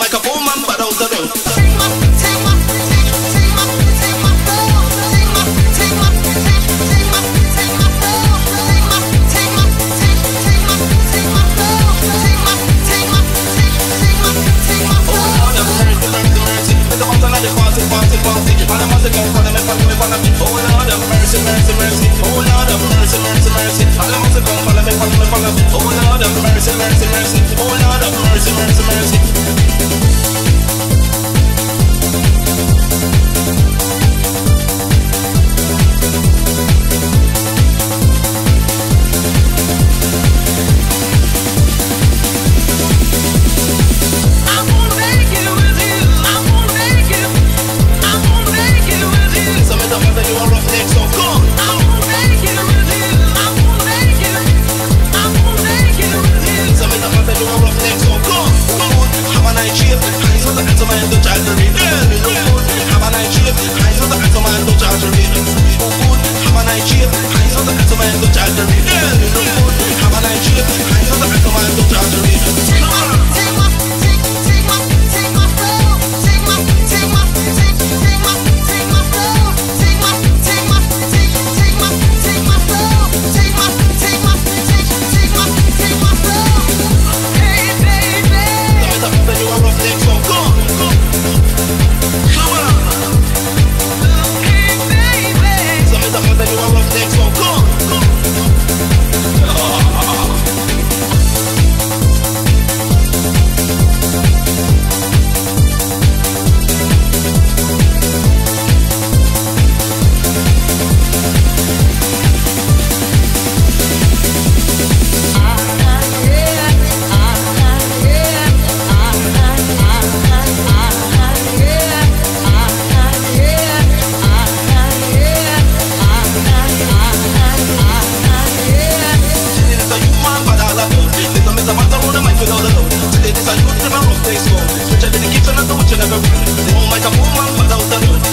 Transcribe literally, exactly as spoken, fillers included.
microphone man, but out the road. Mercy, mercy, mercy. Oh Lord of mercy, mercy, mercy. All the must come, follow me, follow me, follow me. Oh Lord of mercy, mercy, mercy. Oh Lord of mercy, mercy, mercy. This is a youth, never rough, they slow. Switch a dedication, and do what you never will. Oh, microphone man, but out the road.